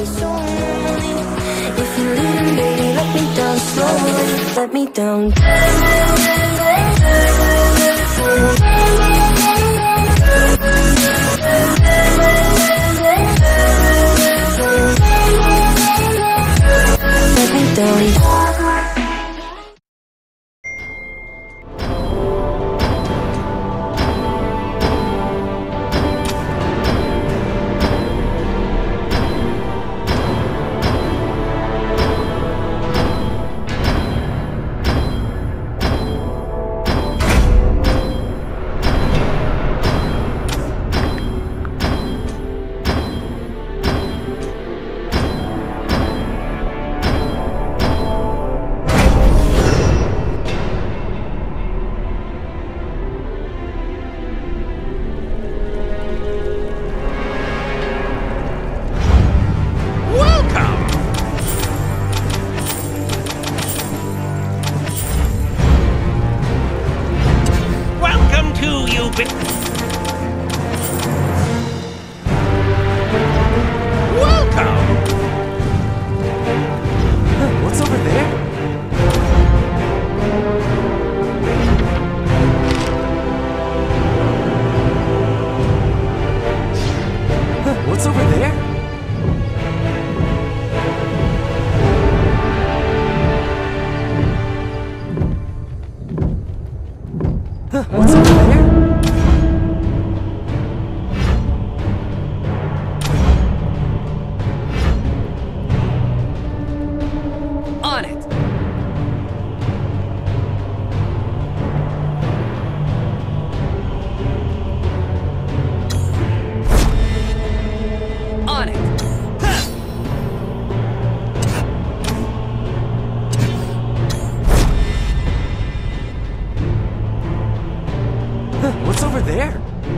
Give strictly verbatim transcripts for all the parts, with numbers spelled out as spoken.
be so lonely. If you're leaving, baby, let me down slowly. Let me down. Let me down. What's over there? On it. On it. What's over there?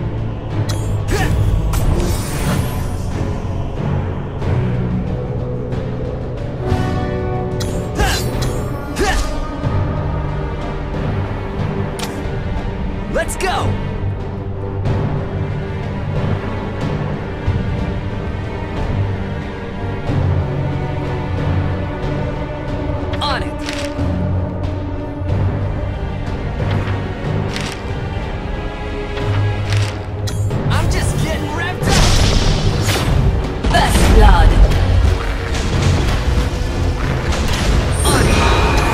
Let's go! On it! I'm just getting revved up! First blood! On it!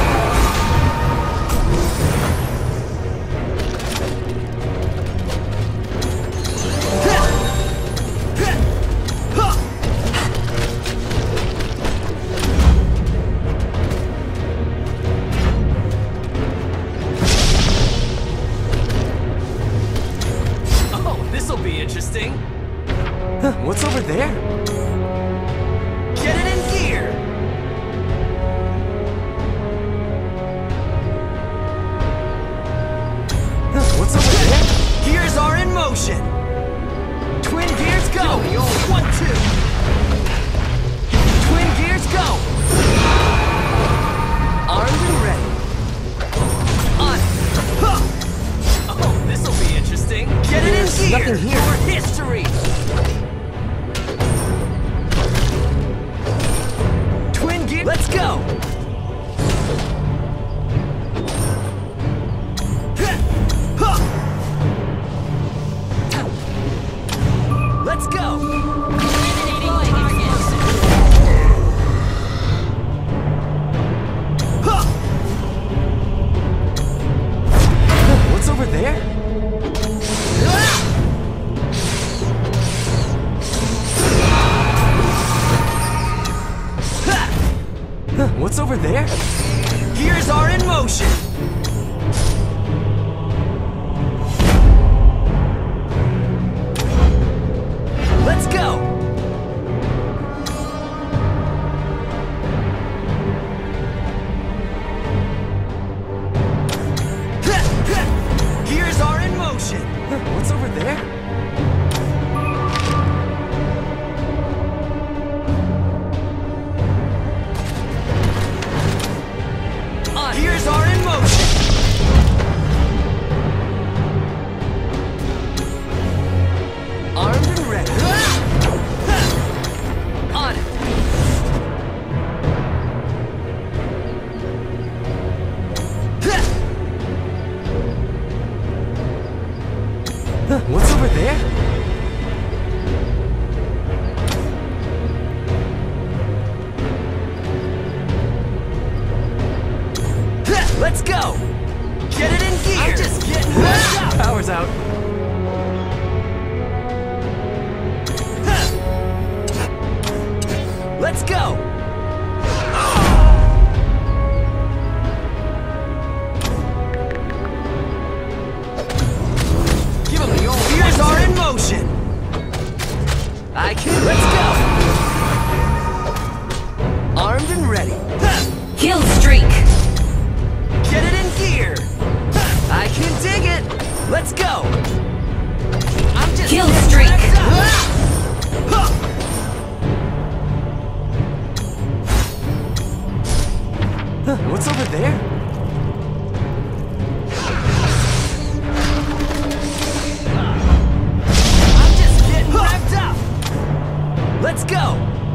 This'll be interesting. Huh, what's over there? Get it in gear! Huh, what's over there? Gears are in motion! Twin gears go! One, two! Twin gears go! Armed and ready. On it! Huh. Oh, this'll be interesting. Get it in gear! Nothing here. For history! Twin gear. Let's go! Let's go! What's over there? What's over there? Gears are in motion! Let's go! Gears are in motion! What's over there? Gears are in motion! go! Give him the old gears are in motion! I can... Let's go! Armed and ready. Kill streak! Get it in gear! I can dig it! Let's go! I'm just... Kill streak! What's over there? I'm just getting wrapped up! Let's go!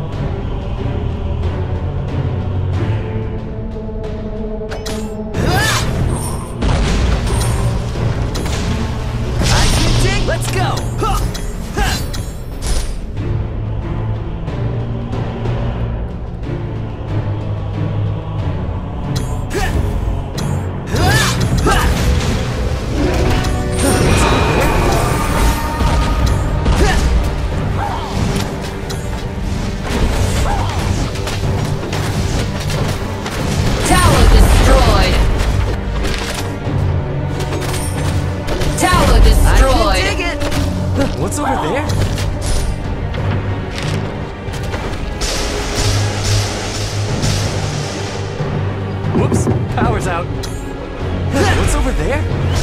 I can dig! Let's go! Tower destroyed! Tower I destroyed! can dig it! What's over there? Whoops, power's out. What's over there?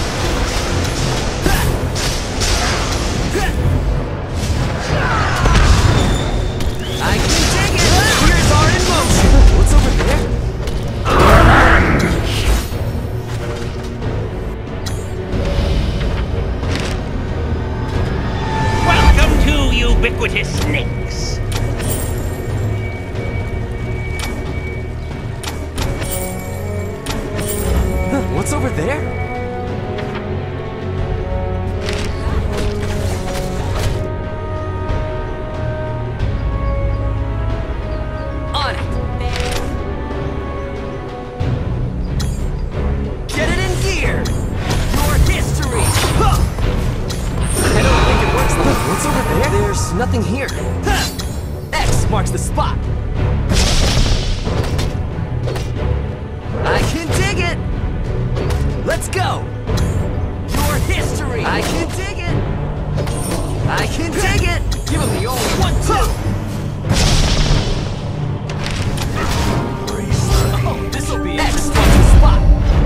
I can dig it! Gears are in motion! What's over there? Welcome to ubiquitous snakes. What's over there? On it! Get it in gear! Your history! Huh! I don't think it works though. What's over there? There's nothing here. X marks the spot. I can dig it! Let's go! Your history! I can dig it! I can dig it! Give him the old one, two! Oh, this'll be X marks the spot!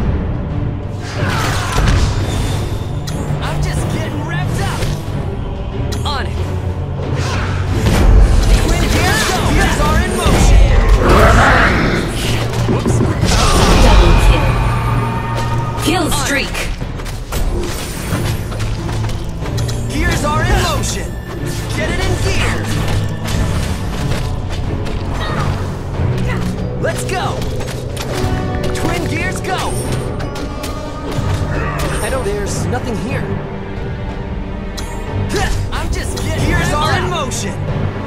I'm just getting revved up! On it! Twin gears go! Gears are in motion! Whoops! Double kill! Kill streak! Gears are in motion! Get it in gear! Let's go! Twin gears go! I don't... There's nothing here. I'm just getting... Gears are in motion!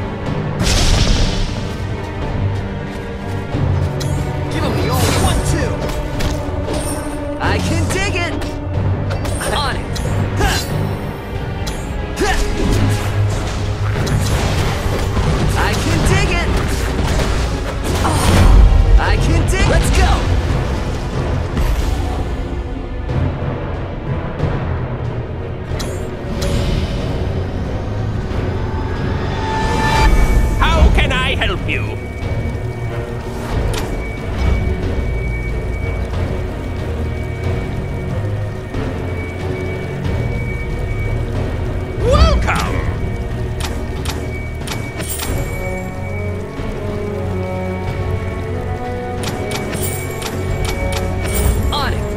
Give him the old one, two! I can dig it! On it! I can dig it! I can dig... Let's go! How can I help you? Welcome! On it!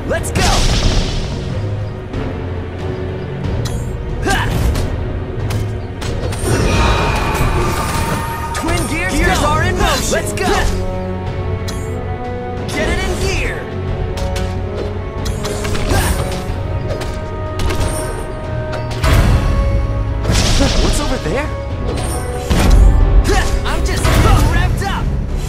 Let's go! Ha! Twin gears, gears go. Are in motion! Let's go! Get it in gear! What's over there? I'm just getting revved up!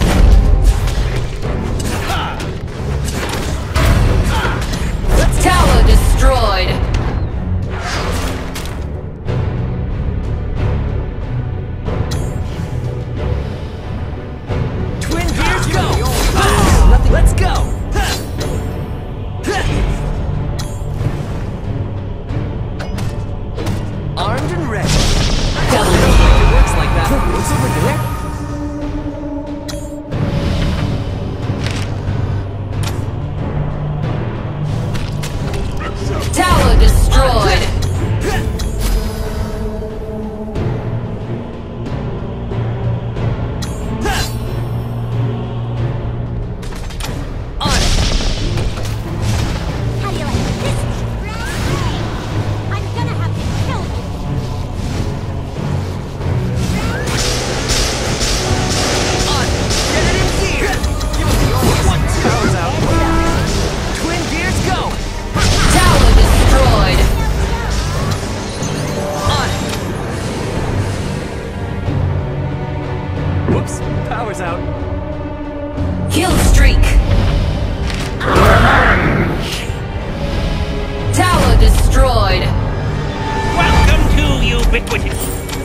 Tower destroyed. Twin gears go! Nothing. Let's go! Armed and ready. Double. I don't think it works like that. What's over there? Tower destroyed. On it. How do you like this? I'm gonna have to kill you. On it. Get it in gear. You will be only one power's out. Twin gears go. Tower destroyed. On it. Whoops. Power's out. Kill streak. Tower destroyed. Welcome to Ubiquitous.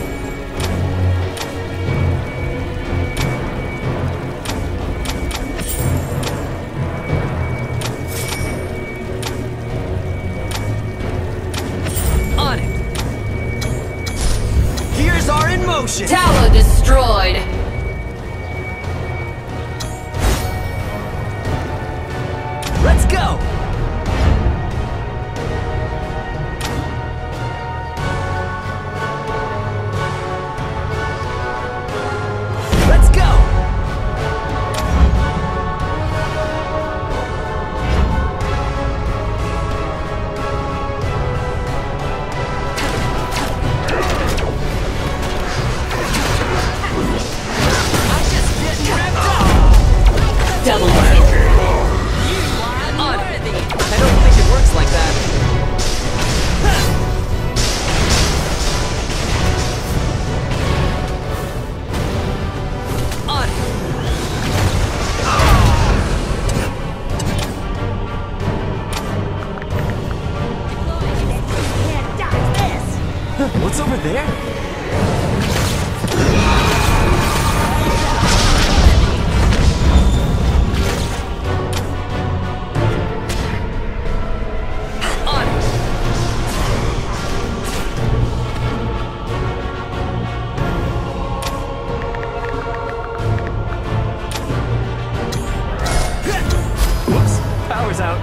On it. Gears are in motion. Tower destroyed. Let's go. Let's go. I'm just getting revved up. Double kill. On it. I don't think it works like that. On it. Can't dodge this. What's over there? On it. Whoops, power's out.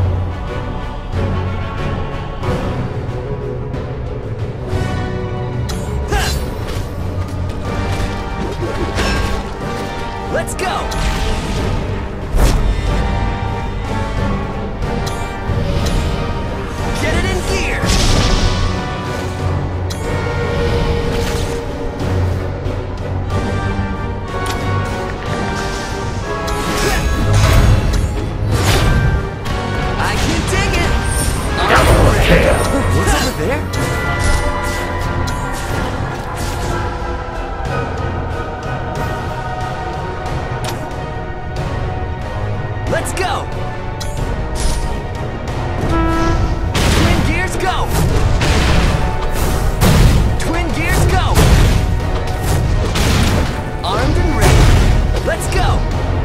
Let's go! Get it in gear! I can dig it! Double kill! What's over there? Let's go! Twin gears go! Twin gears go! Armed and ready. Let's go!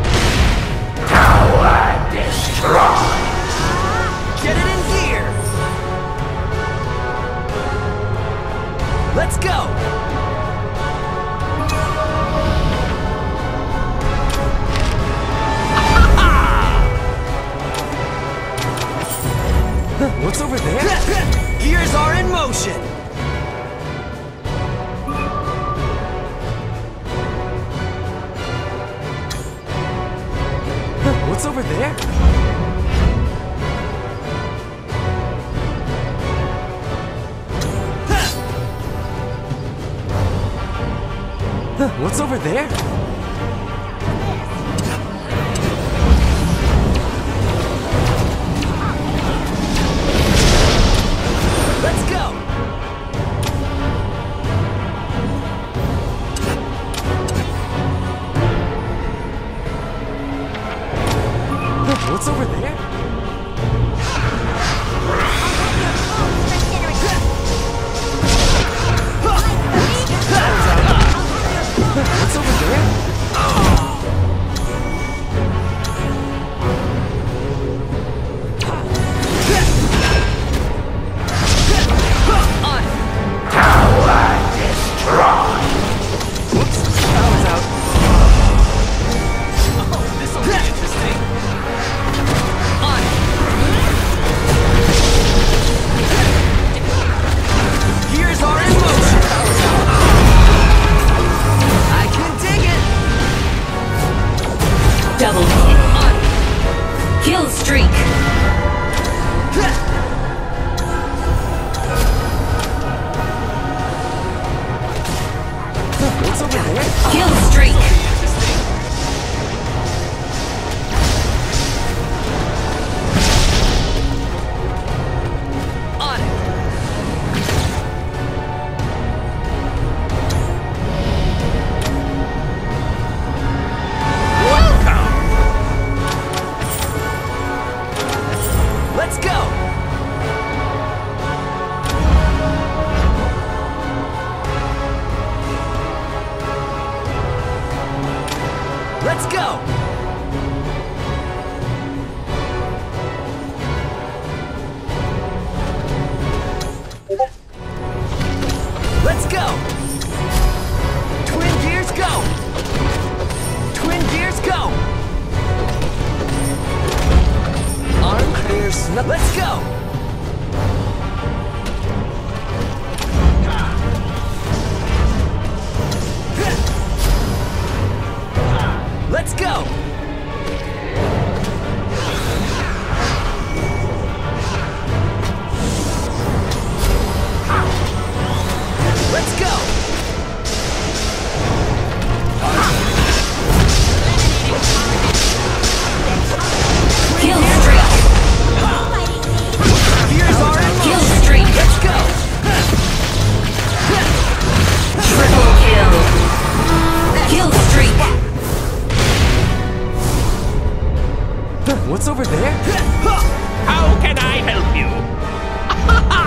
Tower destroyed. Get it in gear! Let's go! What's over there? Gears are in motion! What's over there? What's over there? Let's go! What's over there? What's over there? Tower destroyed. Whoops, power's out. Oh, this'll be interesting. On. Gears are in motion. Power's out. I can dig it. Double On. kill streak. What's over there? Kill streak. On it. Let's go! Let's go! Let's go! Twin gears go! Twin gears go! Arm clear snug. Let's go! Let's go! Let's go! Kill streak. Gears are in Kill motion. streak. Let's go! Triple kill. Kill streak. What's over there? How can I help you?